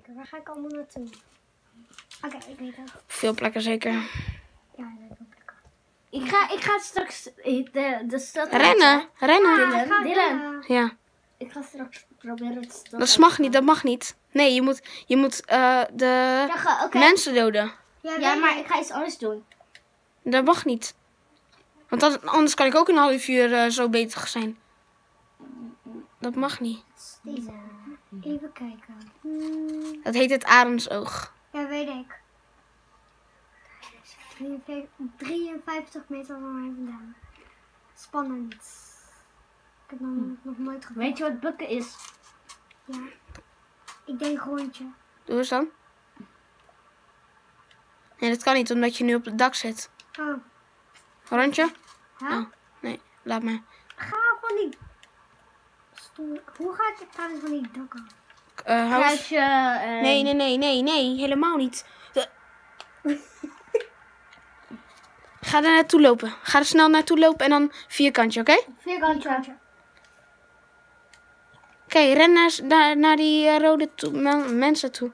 kijken. Waar ga ik allemaal naartoe? Oké, ik weet het. Veel plekken zeker. Ja, ik weet het. Ik ga straks de stad Rennen. Dylan. Ja. Ik ga straks proberen het stad Dat mag niet, dat mag niet. Nee, je moet de Oké. mensen doden. Ja, maar ik ga iets anders doen. Dat mag niet. Want anders kan ik ook een half uur zo bezig zijn. Dat mag niet. Deze. Even kijken. Dat heet het arendsoog. Ja, weet ik. 53 meter van mij vandaan. Spannend. Ik heb nog nooit gevoeld. Weet je wat bukken is? Ja. Ik denk rondje. Doe eens dan. Nee, dat kan niet, omdat je nu op het dak zit. Oh. Rondje? Ja? Oh, nee, laat maar. Ga van die stoel. Hoe ga ik trouwens van die dak af? Kruisje. Nee, helemaal niet. Ga er naartoe lopen. Ga er snel naartoe lopen en dan vierkantje, oké? Vierkantje. Oké, ren naar die rode mensen toe.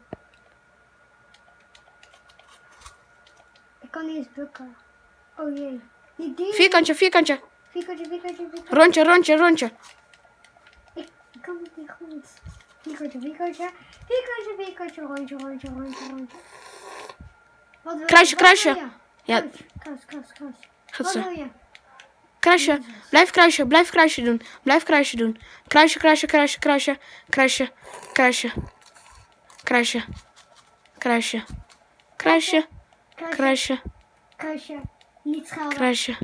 Ik kan niet eens bukken. Oh jee. Die Vierkantje. Vierkantje. Rondje. Ik kan het niet goed. Vierkantje. Rondje. Wat wil Kruisje. wat wil je? Ja, Kruis. goed Wat zo. wil je? Kruisje. Blijf kruisje doen. Kruisje. Niet schelden. Kruisje.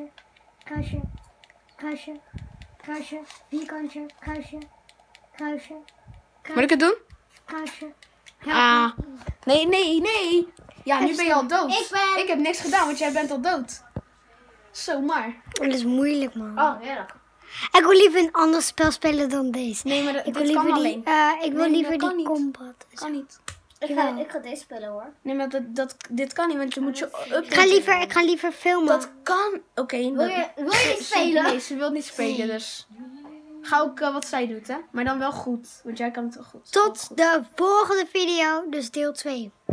Kruisje. Vierkantje. Kruisje. Moet ik het doen? Kruisje. Ah. Nee. Ja, nu ben je al dood. Ik heb niks gedaan, want jij bent al dood. Zomaar. Dat is moeilijk, man. Oh, heerlijk. Ik wil liever een ander spel spelen dan deze. Nee, maar Ik wil dit liever kan die, alleen. ik wil Nee, liever dat kan die niet. combat. Kan niet. Ik ga deze spelen hoor. Nee, maar dit kan niet, want je moet je Ik ga liever filmen. Dat kan. Oké. Wil je niet spelen? Nee, ze wil niet spelen, dus. Ga ook wat zij doet, hè. Maar dan wel goed, want jij kan het wel goed. Tot de volgende video, dus deel 2.